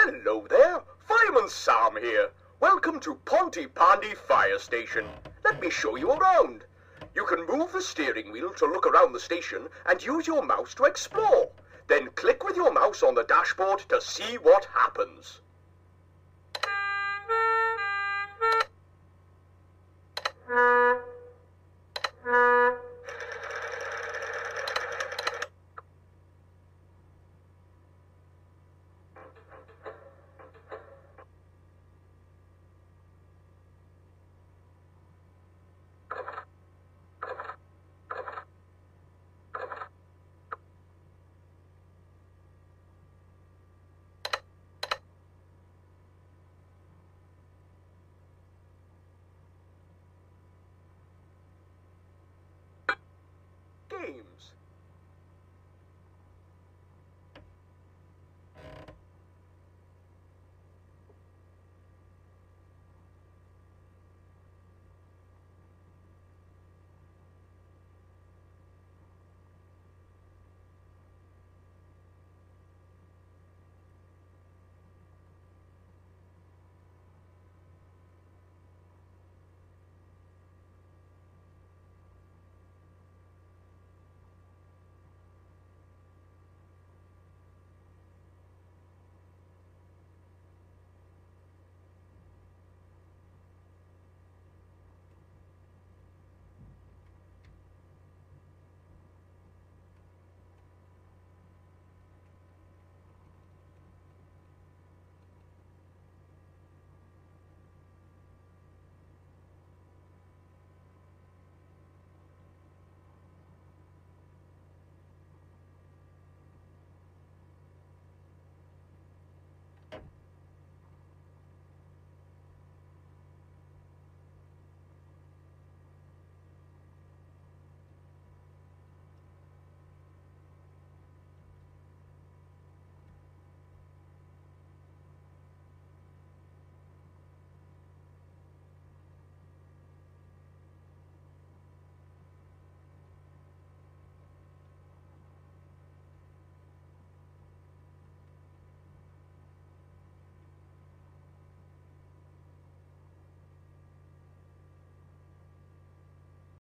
Hello there, Fireman Sam here. Welcome to Pontypandy Fire Station. Let me show you around. You can move the steering wheel to look around the station and use your mouse to explore. Then click with your mouse on the dashboard to see what happens.